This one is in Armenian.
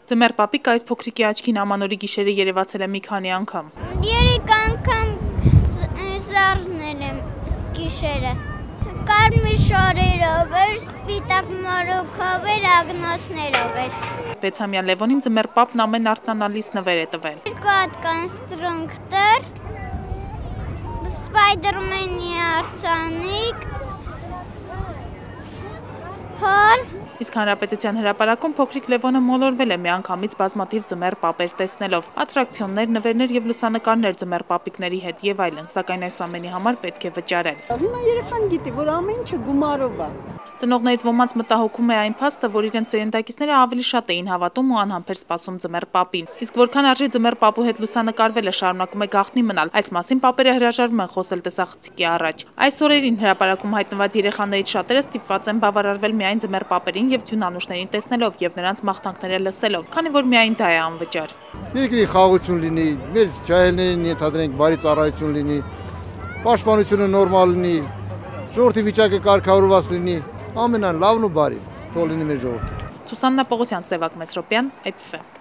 Ձմեռ Պապիկ այս փոքրիկի աչքին ամանորի գիշերը երևացել է մի քանի անգամ։ 3 անգամ զարնել եմ գիշերը։ Կարմիր շարերով էր, սպիտակ մորոքով էր, ագնոցներով էր։ 6-ամյա Լևոնին Ձմեռ Պապն ամեն արթնանալիս նվեր է տվել։ 2 հատ կոնստրուկտոր, Սպայդերմենի արձանիկ, հոր։ Իսկ հանրապետության հրապարակում փոքրիկ Լևոնը մոլորվել է միանգամից բազմաթիվ Ձմեռ Պապեր տեսնելով։ Ատրակցիոններ, նվերներ եւ լուսանկարներ Ձմեռ Պապիկների հետ եւ այլն, սակայն այս ամենի համար պետք է վճարել։ Հիմա երեխան գիտի, որ ամեն ինչը գումարով է։ Ծնողներից ոմանց մտահոգում է այն փաստը, որ իրենց սերնդակիցները ավելի շատ էին հավատում ու անհամբեր սպասում Ձմեռ Պապին։ Իսկ որքան արժի Ձմեռ Պապու հետ լուսանկարվելը շարունակում է գաղտնի մնալ, այս մասին պապերը հրաժարվում են խոսել տեսախցիկի առաջ։ Այս օրերին հրապարակում հայտնված երեխաներից շատերը ստիպված են բավարարվել միայն Ձմեռ Պապերին եւ ձյունանուշներին տեսնելով եւ նրանց մաղթանքները լսելով, քանի որ միայն դա է անվճար։ Երկրի խաղաղություն լինի, մեր ջահելներին ենթադրենք բարի ծառայություն լինի, պաշտպանությունը նորմալ լինի, ժողովրդի վիճակը կարգավորված լինի, ամենան լավն ու բարին թող լինի մեր ժողովուրդը։ Սուսաննա Պողոսյան, Սևակ Մեսրոպյան, IPF։